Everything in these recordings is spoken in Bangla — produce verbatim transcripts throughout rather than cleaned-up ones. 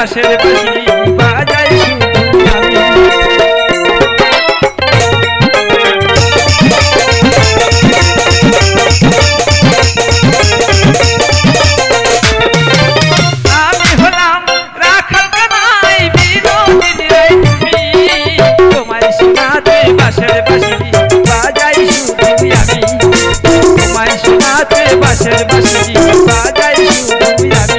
বাঁশের বাঁশি বাজাই শুধু আমি। আমি হলাম রাখাল কানাই বিনোদিনী রে তুমি, তোমায় শোনাতে বাঁশের বাঁশি বাজাই শুধু আমি, তোমায় শোনাতে বাঁশের বাঁশি বাজাই শুধু আমি।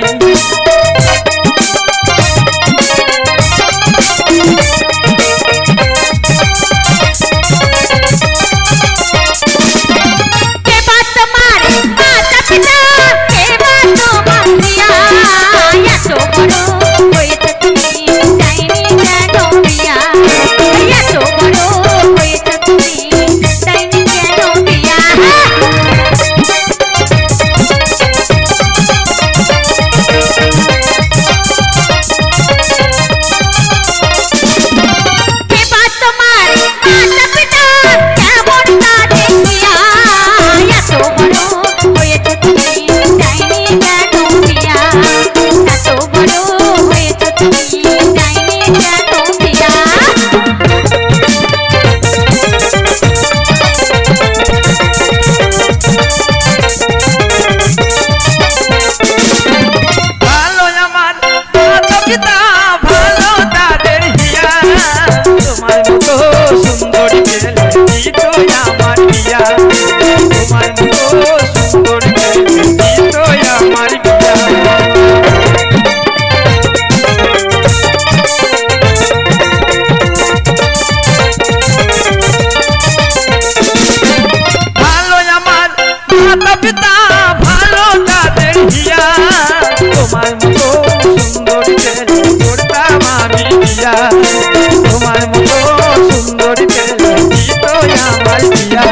তোমার মতো সুন্দরী ছেলে তো আমার পিয়া।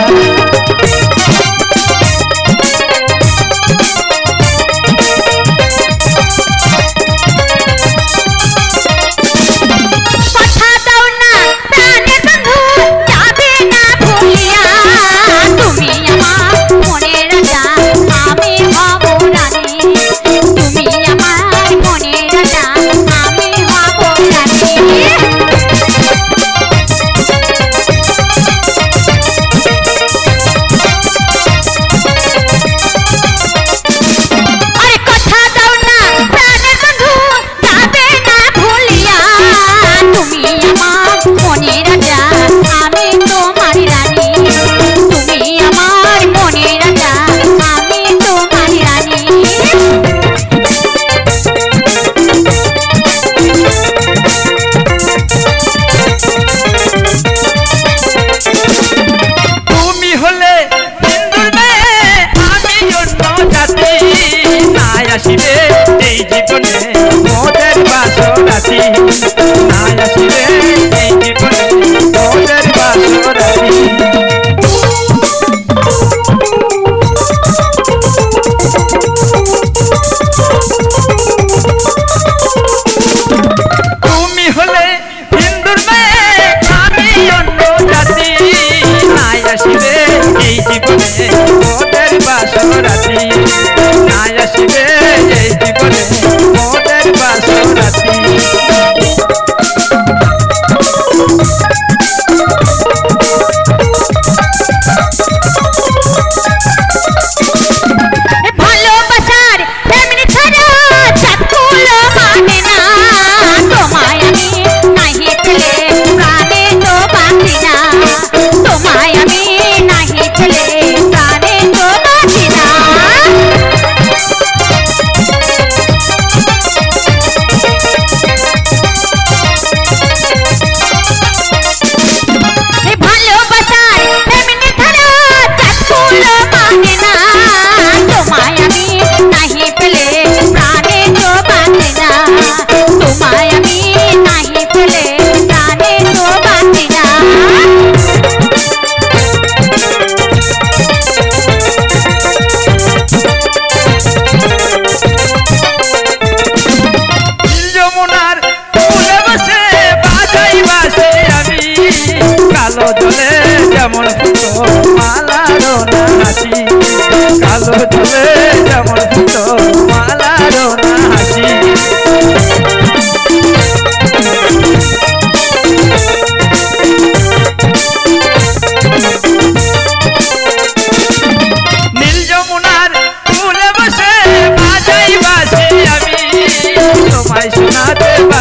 আসিবে এই জীবনে মোদের বাসরাতি, নাই আসিবে এই জীবনে মোদের বাসরাতি। তুমি হলে হিন্দুর মেয়ে আমি অন্য জাতি, নাই আসিবে এই জীবনে মোদের বাসরাতি, নাই আসিবে এই জীবনে মোদের বাসরাতি।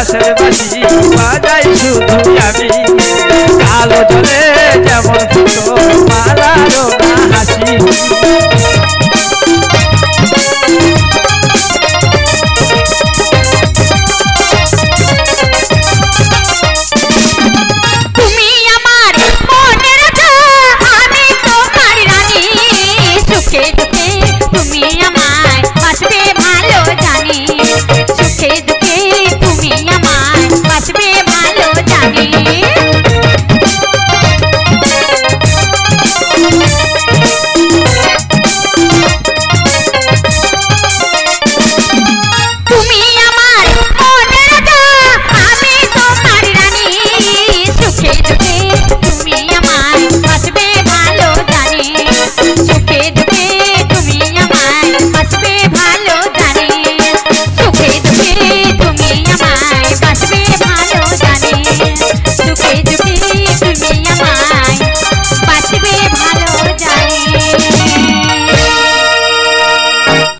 রসের বাসি বাজাই শুধু আমি কালো জলে যেমন ফুটো মালারও না হাসি दुखे दुखे दुनिया